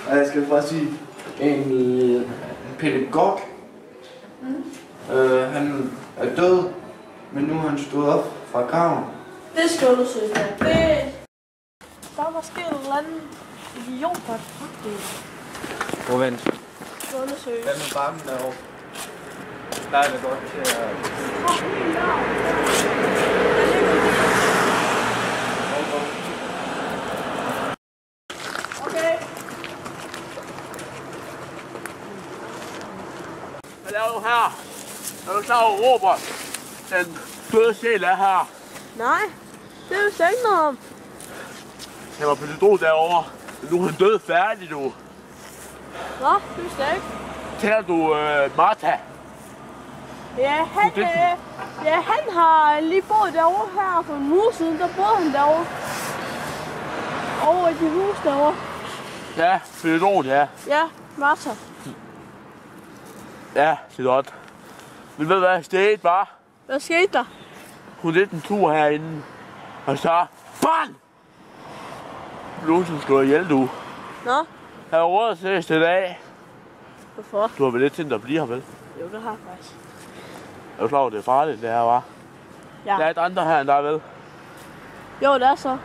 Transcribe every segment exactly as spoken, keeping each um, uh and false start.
Og jeg skal faktisk sige, en, en pædagog, mm. øh, han er død, men nu har han stået op fra graven. Det skal undersøges, ja. Det... Der er måske en eller anden idiot, der er faktisk. Hvor vent. Det skal undersøges. Hvad med barmen derovre? Der er det godt til at... Okay. Hvad laver du her? Er du klar over, Robert? Den døde sjæl er her. Nej, det er jo slet ikke noget om. Han var på det drog derovre. Men nu er han død færdig, du. Nå, det er slet ikke. Tænker du øh, Martha? Ja, han, øh, ja, han har lige boet derovre her for en uge siden. Der boede han derovre. Over i det hus derovre. Ja, Fyldron, ja. Ja, Martha. Ja, det er godt. Men ved du hvad, stedet var? Hvad skete der? Hun lidt en tur herinde. Og så... BANG! Nogen, som skulle ihjel, du. Nå? Jeg har råd at ses i dag. Hvorfor? Du har vel lidt tænkt at blive her, vel? Jo, det har jeg faktisk. Er du klar over, det er farligt, det her, var? Ja. Der er et andre her end dig, vel? Jo, det er så.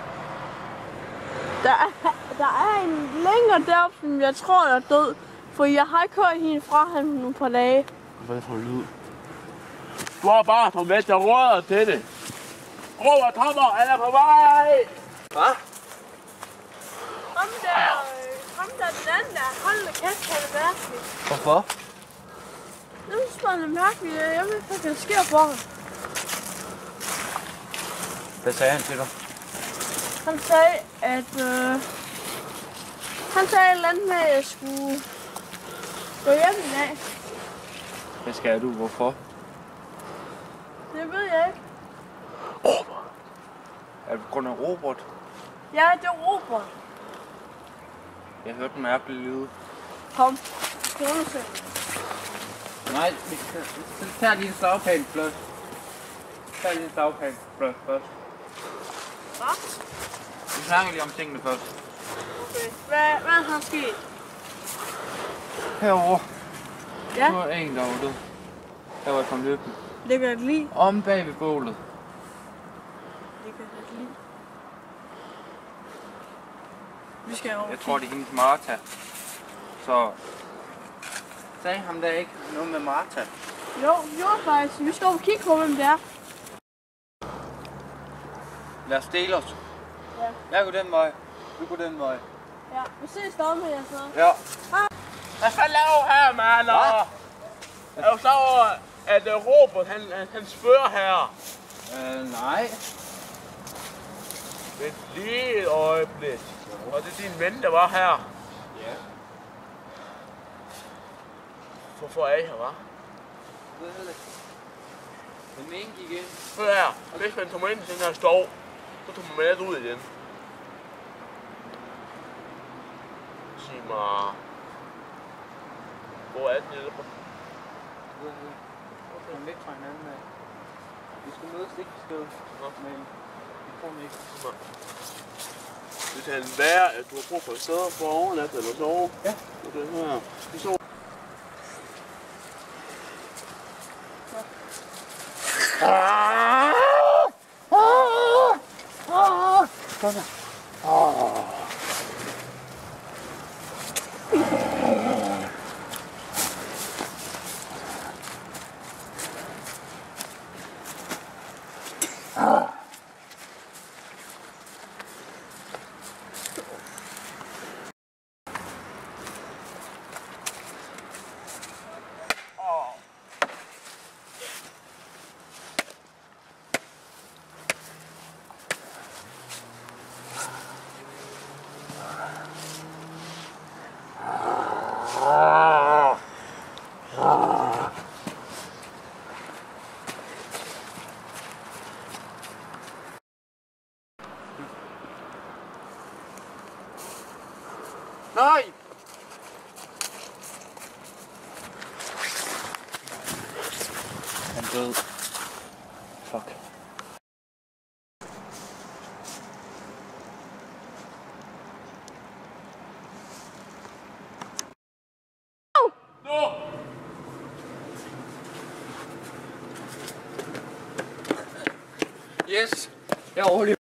Der er, der er en længere deroppe, som jeg tror, der er død. For jeg har ikke hørt hende fra ham nogle par dage. Hvad er det for en lyd? Du har bare taget med til rådet til det. Robert kommer, han er på vej! Hvad? Kom der, kom der den anden der. Hold da kæft, han er mærkelig. Hvorfor? Jeg synes bare, han er mærkelig. Jeg ved ikke, hvad der sker for ham. Hvad sagde han til dig? Han sagde, at... Øh, han sagde et eller andet med, at jeg skulle gå hjem i dag. Hvad skal du? Hvorfor? Det ved jeg ikke. Robert! Er det på grund af Robert? Ja, det er Robert. Jeg hørte en mærkelig lyd. Kom, skal du undersøge? Nej, vi skal, vi skal tage lige en slagplan først. Tag lige en slagplan først. Hvad? Vi snakker lige om tingene først. Okay. Hvad, hvad har sket? Herovre. Ja? Nu er en, der var død. Der var kommet løbende. Ligger et lig? Om bag ved bålet. Ligger et lig? Vi skal over. Jeg tror, det er hendes Martha. Så... Sagde ham der ikke noget med Martha? Jo, jo faktisk. Vi skal over og kigge på, hvem det er. Lad os dele os. Ja. Jeg går den vej. Du går den vej. Ja, vi ses deroppe med jer så. Ja. Hvad fanden laver du her, mand? Er du klar over, at uh, Robert, han, han, han spørger her? Øh, nej. Vent lige et øjeblik. Og det er din ven, der var her. Ja. Hvorfor er I her, hva'? Hvad er det? Den ene gik ind. Hør her. Hvis man tog mig ind i den her skov, så tog man med ud igen. Sig mig... Hvor er den hjælper? Kom væk fra hinanden af. Vi skal mødes ikke i stedet. Men vi kommer ikke. Det kan være, at du har brug for et sted for at overnatte eller sove. Ja. Og det her. Vi sover. Kom her. Nej! Han død. Fuck. Yes, jeg overlever.